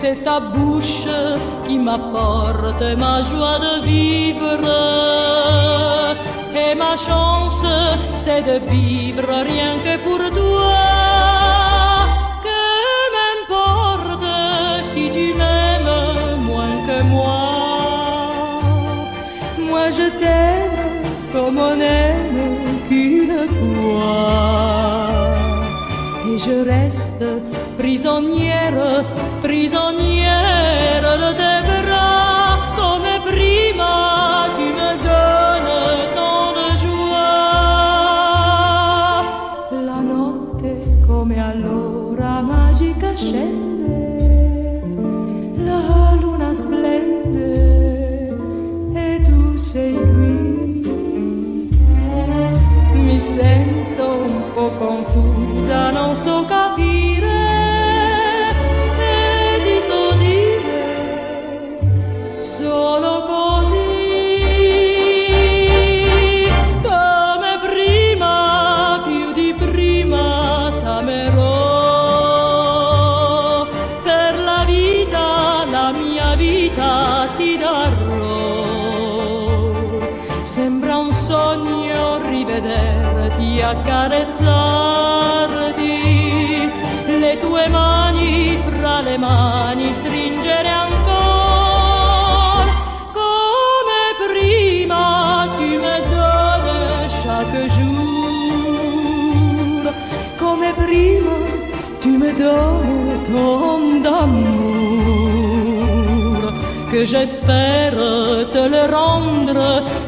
c'est ta bouche qui m'apporte ma joie de vivre. Et ma chance, c'est de vivre rien que pour toi. Que m'importe si tu m'aimes moins que moi. Moi je t'aime comme on aime qu'une fois. Et je reste prisonnière, prisonnière de tes bras. Come prima tu me donnes tant de joie. La notte come allora magica scende, la luna splende e tu sei qui. Mi sento un po' confusa, non so capire. Solo così, come prima, più di prima t'amerò. Per la vita, la mia vita ti darò. Sembra un sogno rivederti, accarezzarti, le tue mani fra le mani stringere ancora. Chaque jour, come prima, tu me donnes tant d'amour que j'espère te le rendre